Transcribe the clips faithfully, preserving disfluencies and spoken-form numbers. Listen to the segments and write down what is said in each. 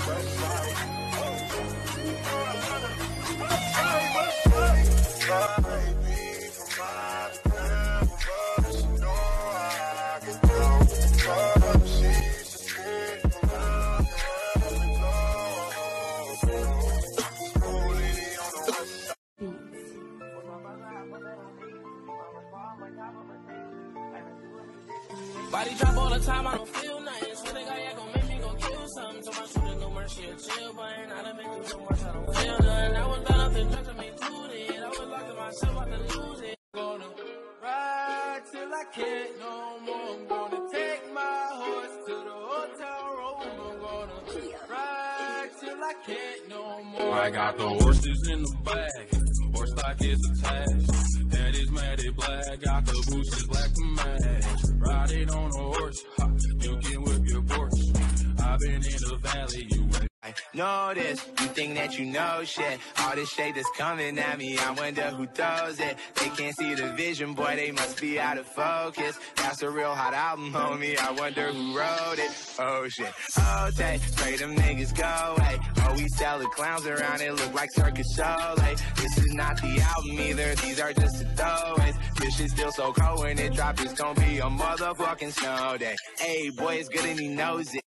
Body drop all the time, I don't feel nothing. So they got yeah, gon' make me go kill something. So I shoot a no mercy or chill, but ain't I done been through so much, I don't feel nothing. I was done up the drugs, I made two it. I was locking myself out to lose it. Gonna ride till I can't no more. I'm gonna take my horse to the hotel room. I'm gonna ride till I can't no more. I got the horses in the bag, horse stock is attached. Head is matted black, got the boots black to match. Riding on a horse, ha, you can whip your Porsche. I've been in the valley, you I know this, you think that you know shit. All this shade that's coming at me, I wonder who throws it. They can't see the vision, boy, they must be out of focus. That's a real hot album, homie, I wonder who wrote it. Oh shit, oh day, pray them niggas go away. Oh, we sell the clowns around, it look like circus show. Like, this is not the album either, these are just the throwaways. This shit's still so cold when it drops, it's gonna be a motherfucking snow day. Hey, boy, it's good and he knows it.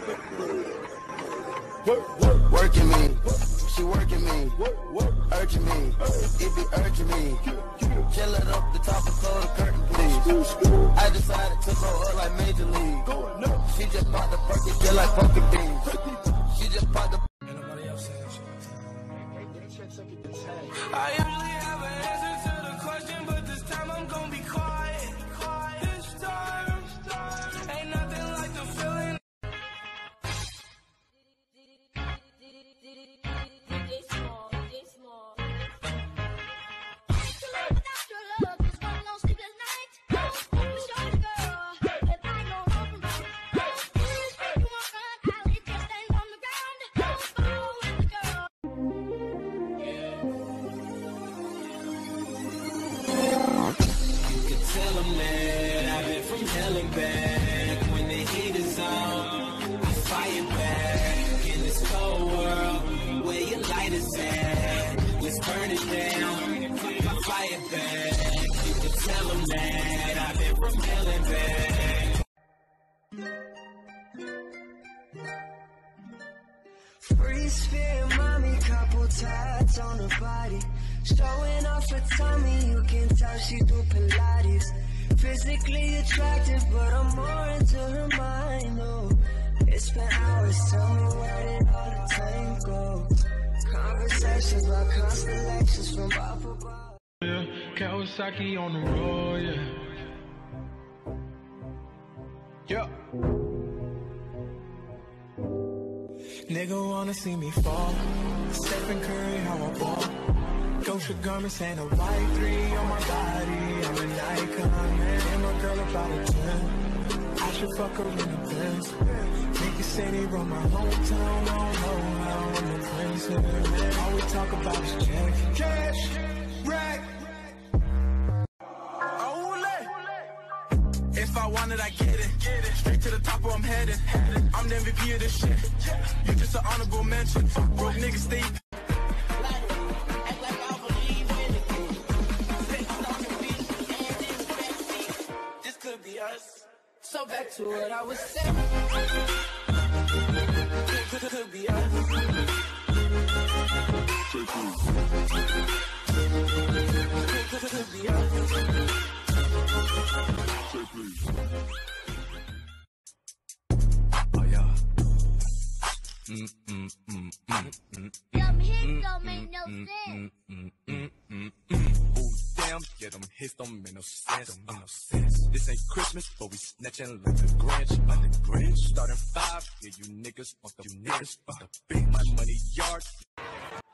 Work, work, working me, she working me, work, work, urging me, it be urging me. Chill it up the top and close the curtain, please. I decided to go up like Major League. She just popped the perky, feel like pumpkin beans. She just popped the. I usually have an answer to the question, but this time I'm gonna be quiet. This time, ain't nothing like the feeling. Back when the heat is on, I fight back in this cold world. Where your light is at, let's burn it down. I fight back. You can tell them that I've been from hell and back. Free spirit, mommy, couple tats on her body. Showing off her tummy, you can tell she do Pilates. Physically attractive, but I'm more into her mind, oh. It's been hours, tell me where did all the time go? Conversations about constellations from up above. Yeah, Kawasaki on the road, yeah. Yeah. Nigga wanna see me fall. Stephen Curry, how I ball. Gosha garments and a white three on my body. I'm an icon, man. And my girl about a ten. I should fuck her in the Benz. Niggas say they run my hometown. I don't know how I'm the prince of it, man. All we talk about is check. Cash, rack. If I want it, I get it. Straight to the top where I'm headed. I'm the M V P of this shit. You just an honorable mention. Fuck broke niggas stay. This could be us. So back to what I was saying. Could, could be us. Could, could be us. Oh yeah. Mm mm mm mm mm. Them hits don't make no sense. Mm mm mm mm. Oh damn, yeah, them hits don't make no sense. Don't make no sense. This ain't Christmas, but we snatching like the Grinch, like the Grinch. Starting five, yeah, you niggas on the you niggas on the big my money yard.